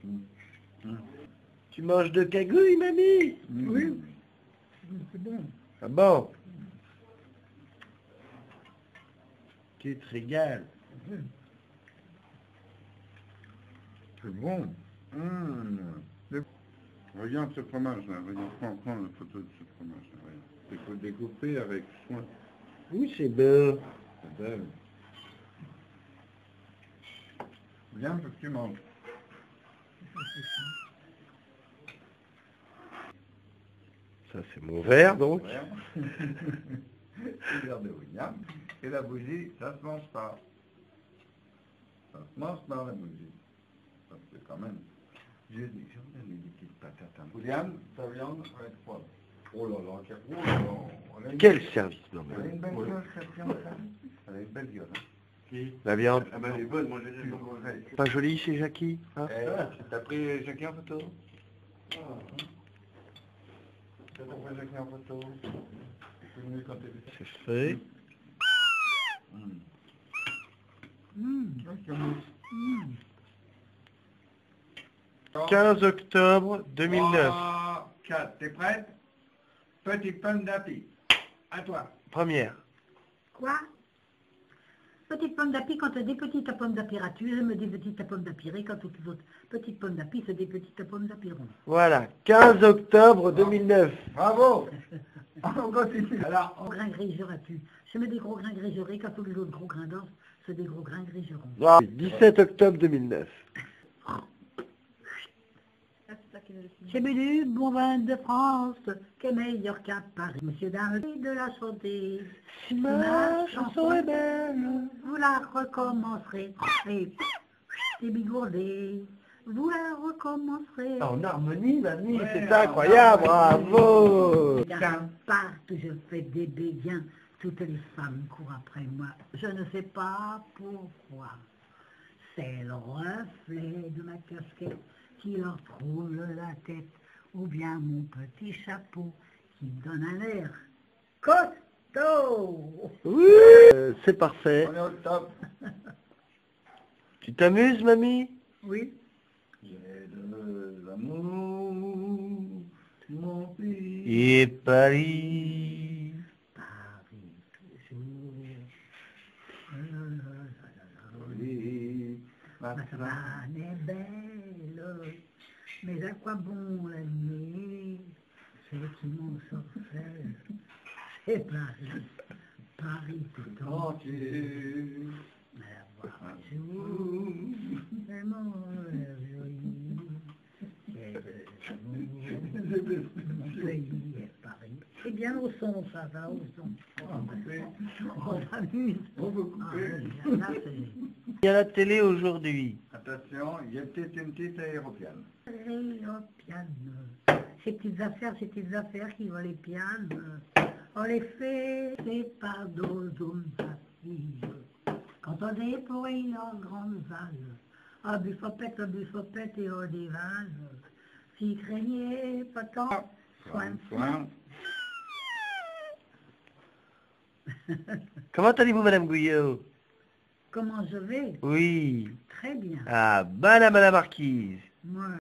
Tu manges de cagouille, mamie? Oui. C'est bon. Ah bon? Tu te régales. C'est bon. Regarde ce fromage là, regarde, prends une photo de ce fromage là, regarde. Il faut découper avec soin. Oui, c'est beau. C'est belle. Viens parce que tu manges. Ça, c'est mon verre, donc. C'est l'heure de William. Et la bougie, ça se mange pas. Ça se mange pas, la bougie. Parce que quand même, j'ai des petites patates. William, ta viande va être froide. Oh là là, Quel service, non, elle a mais... une belle gueule, cette viande. Elle a une belle gueule. Hein. La viande. Ah ben elle est bonne, moi j'ai dit. Pas jolie chez Jackie, hein? T'as pris Jackie en photo? T'as pris Jackie en photo? C'est venu quand t'es venu. C'est fait. 15 octobre 2009. 4, t'es prête? Petite pomme d'api. À toi. Première. Quoi? Petite pomme d'api, quand des petites pommes d'apirature, je me dis petite pomme d'apirée, quand toutes les autres petites pommes d'api, c'est des petites pommes d'apiron. Voilà, 15 octobre 2009. Bravo. On continue. Alors, Gros grains grigeras-tu? Je mets des gros grains grigerés, quand tous les autres gros grains d'or, c'est des gros grains grigerons. Ah, 17 octobre 2009. J'ai bu du bon vin de France, qui est meilleur qu'à Paris. Monsieur Darry de la santé. Si ma chanson est belle. Vous la recommencerez. Et c'est bigourdé. Vous la recommencerez. En harmonie, mamie, Ouais, c'est incroyable, bravo. Dans partout, je fais des béguins. Toutes les femmes courent après moi. Je ne sais pas pourquoi. C'est le reflet de ma casquette qui leur trouve la tête, ou bien mon petit chapeau qui me donne un air costaud. Oui, c'est parfait. on est au top. Tu t'amuses, mamie? Oui. J'ai de l'amour, mon pays. Et Paris. Paris toujours. Oui, Ma savane est belle, mais à quoi bon l'aimer? C'est qui m'en sorcelle, c'est Paris, Paris tout entier. La voir jour, vraiment joli. Mon pays est Paris. C'est bien au son, ça va au son. On s'amuse. On peut couper. Là, c'est... Il y a la télé aujourd'hui. Attention, il y a peut-être une petite aéropiane. Ces petites affaires qui volent les pianes, on les fait, c'est par dos hommes faciles. Quand on déploie en grande salle, un buffopette et on dévale. Si craignez pas tant, soin. Comment allez-vous, madame Gouillot? Comment je vais? Oui. Très bien. Ah, madame la marquise. Moi,